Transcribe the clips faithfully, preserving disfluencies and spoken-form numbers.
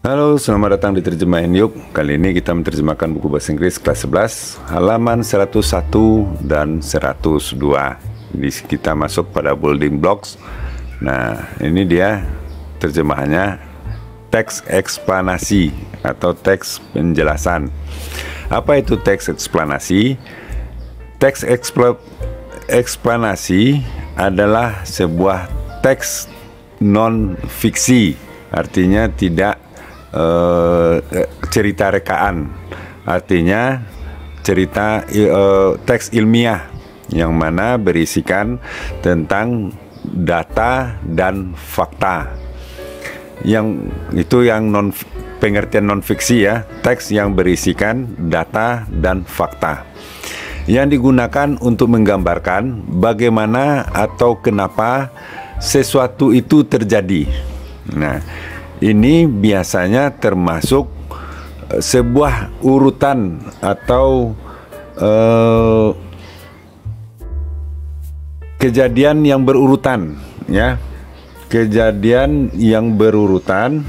Halo, selamat datang di Terjemahin Yuk. Kali ini kita menerjemahkan buku bahasa Inggris kelas sebelas, halaman seratus satu dan seratus dua. Di kita masuk pada building blocks. Nah, ini dia terjemahannya, teks eksplanasi atau teks penjelasan. Apa itu teks eksplanasi? Teks ekspl eksplanasi adalah sebuah teks non-fiksi, artinya tidak Uh, cerita rekaan, artinya cerita uh, teks ilmiah yang mana berisikan tentang data dan fakta. Yang itu yang non pengertian non fiksi ya, teks yang berisikan data dan fakta yang digunakan untuk menggambarkan bagaimana atau kenapa sesuatu itu terjadi. Nah, ini biasanya termasuk uh, sebuah urutan atau uh, kejadian yang berurutan, ya, kejadian yang berurutan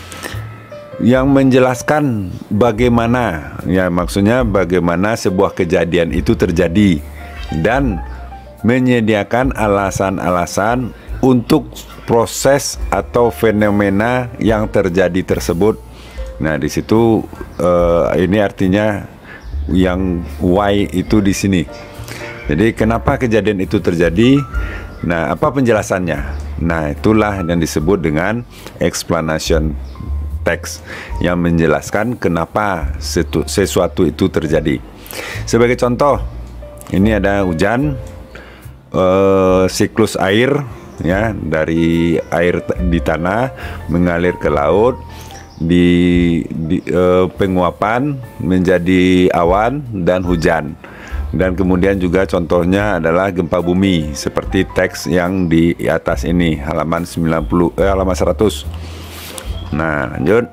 yang menjelaskan bagaimana, ya, maksudnya bagaimana sebuah kejadian itu terjadi dan menyediakan alasan-alasan untuk proses atau fenomena yang terjadi tersebut. Nah, di situ uh, ini artinya yang why itu di sini. Jadi kenapa kejadian itu terjadi? Nah, apa penjelasannya? Nah, itulah yang disebut dengan explanation text, yang menjelaskan kenapa sesuatu itu terjadi. Sebagai contoh, ini ada hujan, uh, siklus air, ya, dari air di tanah mengalir ke laut, di, di eh, penguapan menjadi awan dan hujan. Dan kemudian juga contohnya adalah gempa bumi seperti teks yang di atas ini, halaman sembilan puluh eh, halaman seratus. Nah, lanjut.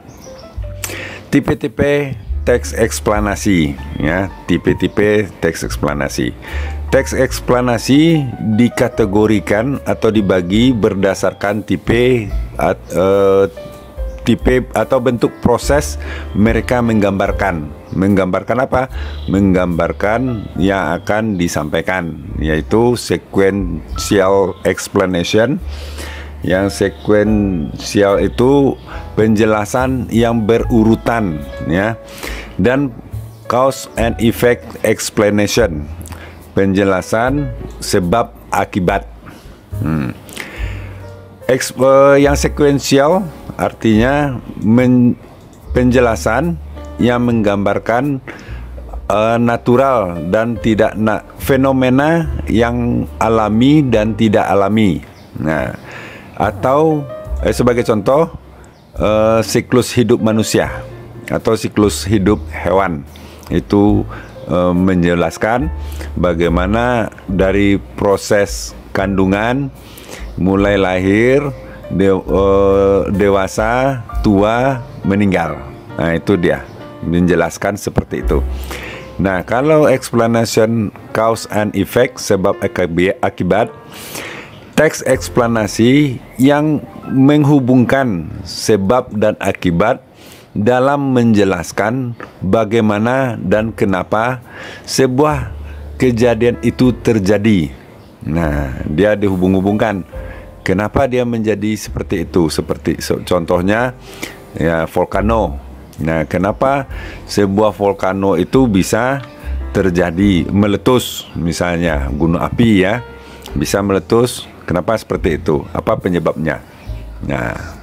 Tipe-tipe teks eksplanasi, ya, tipe-tipe teks eksplanasi. Teks eksplanasi dikategorikan atau dibagi berdasarkan tipe at, uh, tipe atau bentuk proses mereka menggambarkan. Menggambarkan apa? Menggambarkan yang akan disampaikan, yaitu sequential explanation. Yang sequential itu penjelasan yang berurutan, ya. Dan cause and effect explanation, penjelasan sebab akibat. Hmm. Eks, uh, yang sekuensial artinya men, penjelasan yang menggambarkan uh, natural dan tidak na, fenomena yang alami dan tidak alami. Nah, atau eh, sebagai contoh uh, siklus hidup manusia atau siklus hidup hewan itu Uh, menjelaskan bagaimana dari proses kandungan mulai lahir, de, uh, dewasa, tua, meninggal. Nah, itu dia menjelaskan seperti itu. Nah, kalau explanation cause and effect, sebab akibat, teks eksplanasi yang menghubungkan sebab dan akibat dalam menjelaskan bagaimana dan kenapa sebuah kejadian itu terjadi. Nah, dia dihubung-hubungkan. Kenapa dia menjadi seperti itu? Seperti contohnya, ya, volcano. Nah, kenapa sebuah volcano itu bisa terjadi, meletus, misalnya gunung api, ya, bisa meletus. Kenapa seperti itu? Apa penyebabnya? Nah,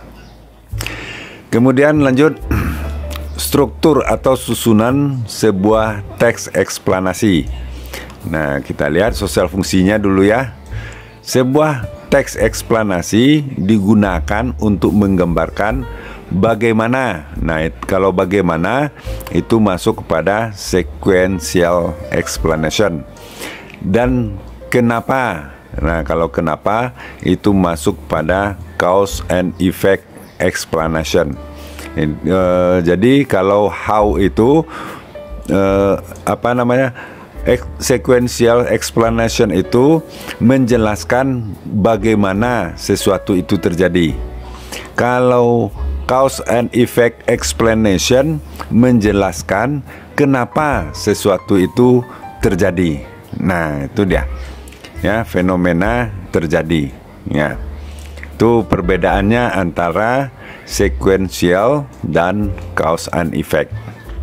kemudian lanjut, struktur atau susunan sebuah teks eksplanasi. Nah, kita lihat sosial fungsinya dulu, ya. Sebuah teks eksplanasi digunakan untuk menggambarkan bagaimana. Nah, kalau bagaimana itu masuk kepada sequential explanation. Dan kenapa? Nah, kalau kenapa itu masuk pada cause and effect explanation. Uh, jadi kalau how itu uh, apa namanya, sequential explanation itu menjelaskan bagaimana sesuatu itu terjadi. Kalau cause and effect explanation menjelaskan kenapa sesuatu itu terjadi. Nah, itu dia. Ya, fenomena terjadi. Ya. Itu perbedaannya antara sequential dan cause and effect.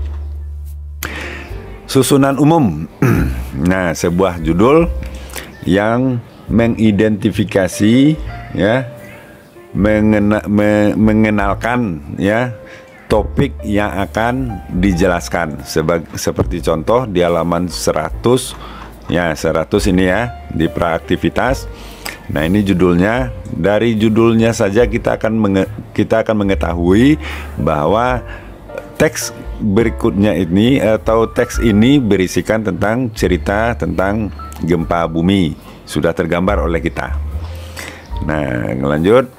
Susunan umum. Nah, sebuah judul yang mengidentifikasi, ya, mengena, me, mengenalkan, ya, topik yang akan dijelaskan. Sebag, seperti contoh di halaman seratus, ya, seratus ini ya, di praaktivitas. Nah, ini judulnya. Dari judulnya saja kita akan menge, kita akan mengetahui bahwa teks berikutnya ini atau teks ini berisikan tentang cerita tentang gempa bumi, sudah tergambar oleh kita. Nah, lanjut.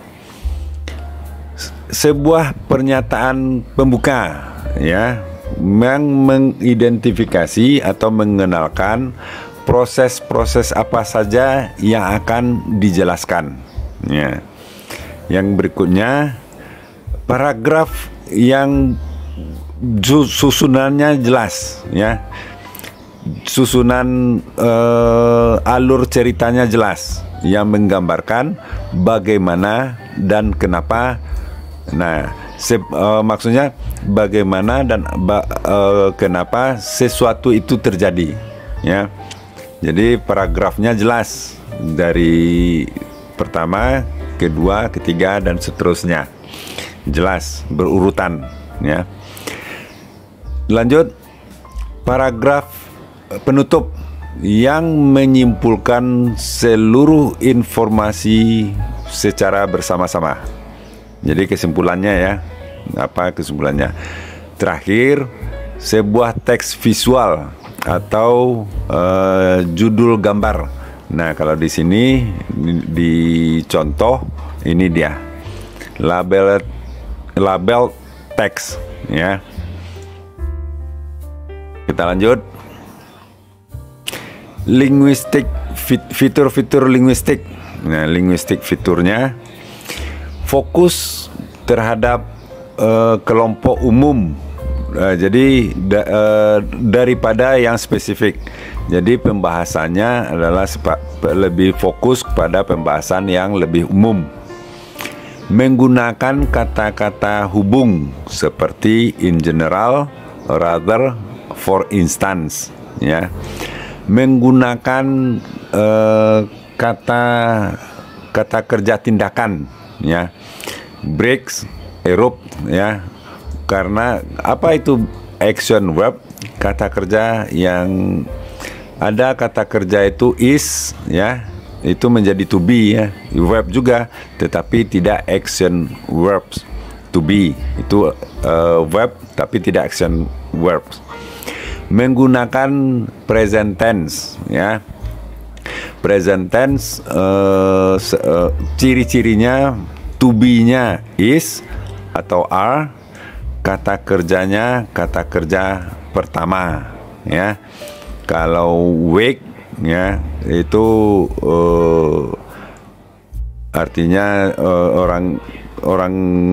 Sebuah pernyataan pembuka, ya, yang mengidentifikasi atau mengenalkan proses-proses apa saja yang akan dijelaskan. Ya. Yang berikutnya, paragraf yang susunannya jelas, ya. Susunan uh, alur ceritanya jelas, yang menggambarkan bagaimana dan kenapa. Nah, se uh, maksudnya bagaimana dan ba uh, kenapa sesuatu itu terjadi, ya. Jadi paragrafnya jelas dari pertama, kedua, ketiga dan seterusnya, jelas berurutan, ya. Lanjut, paragraf penutup yang menyimpulkan seluruh informasi secara bersama-sama. Jadi kesimpulannya, ya, apa kesimpulannya? Terakhir, sebuah teks visual atau uh, judul gambar. Nah, kalau di sini di, di contoh ini dia label label teks, ya. Kita lanjut. Linguistik, fitur-fitur linguistik. Nah, linguistik fiturnya fokus terhadap uh, kelompok umum. Uh, jadi da, uh, daripada yang spesifik. Jadi pembahasannya adalah lebih fokus kepada pembahasan yang lebih umum. Menggunakan kata-kata hubung seperti in general, rather, for instance, ya. Menggunakan uh, kata kata kerja tindakan, ya. Breaks, erupt, ya. Karena apa itu action verb? Kata kerja yang ada kata kerja itu is, ya, itu menjadi to be, ya, verb juga, tetapi tidak action verbs. To be itu uh, verb tapi tidak action verbs. Menggunakan present tense, ya. Present tense uh, uh, ciri-cirinya to be-nya is atau are, kata kerjanya kata kerja pertama, ya. Kalau wake, ya, itu uh, artinya uh, orang orang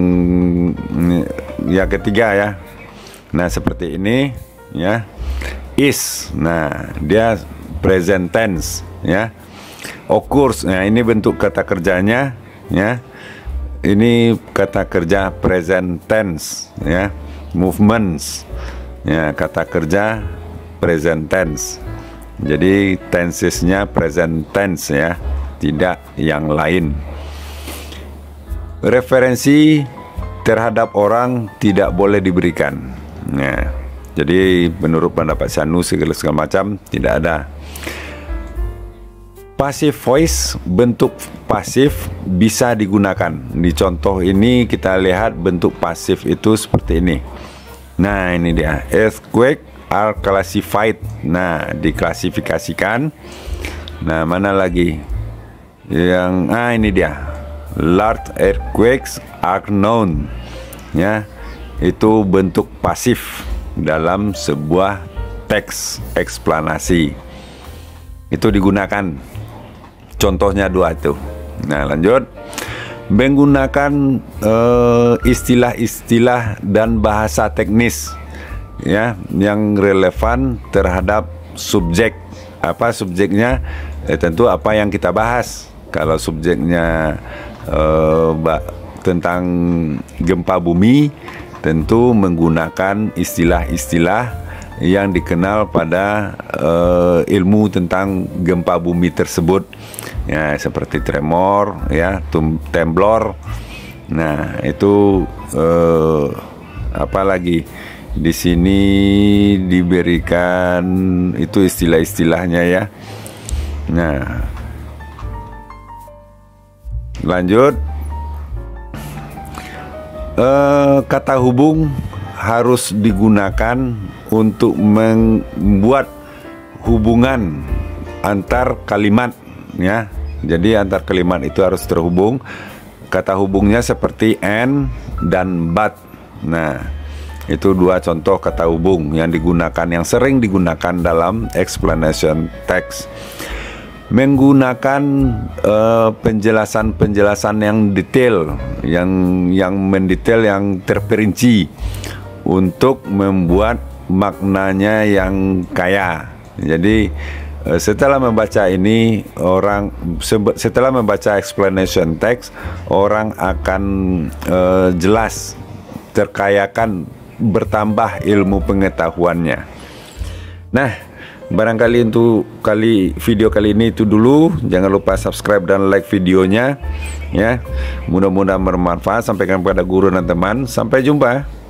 ya ketiga, ya. Nah, seperti ini, ya. Is, nah, dia present tense, ya. Occurs, nah, ini bentuk kata kerjanya, ya. Ini kata kerja present tense, ya. Movements, ya, kata kerja present tense. Jadi tensesnya present tense, ya, tidak yang lain. Referensi terhadap orang tidak boleh diberikan. Nah, jadi menurut pendapat Sanu segala segala macam tidak ada. Passive voice, bentuk pasif bisa digunakan. Di contoh ini kita lihat bentuk pasif itu seperti ini. Nah, ini dia. Earthquake are classified. Nah, diklasifikasikan. Nah, mana lagi? Yang ah ini dia. Large earthquakes are known. Ya, itu bentuk pasif dalam sebuah teks eksplanasi. Itu digunakan. Contohnya dua itu. Nah, lanjut. menggunakan istilah-istilah uh, dan bahasa teknis ya yang relevan terhadap subjek. Apa subjeknya? Eh, tentu apa yang kita bahas. Kalau subjeknya uh, tentang gempa bumi, tentu menggunakan istilah-istilah yang dikenal pada uh, ilmu tentang gempa bumi tersebut, ya, seperti tremor, ya, temblor. Nah, itu uh, apa lagi di sini diberikan itu istilah-istilahnya ya. Nah, lanjut. Uh, kata hubung harus digunakan untuk membuat hubungan antar kalimat ya. Jadi antar kalimat itu harus terhubung. Kata hubungnya seperti and dan but. Nah, itu dua contoh kata hubung yang digunakan, yang sering digunakan dalam explanation text. Menggunakan penjelasan-penjelasan uh, yang detail, yang yang mendetail, yang terperinci untuk membuat maknanya yang kaya. Jadi setelah membaca ini, orang setelah membaca explanation text, orang akan uh, jelas terkayakan, bertambah ilmu pengetahuannya. Nah, barangkali untuk kali video kali ini itu dulu. Jangan lupa subscribe dan like videonya ya. Mudah-mudahan bermanfaat. Sampaikan kepada guru dan teman. Sampai jumpa.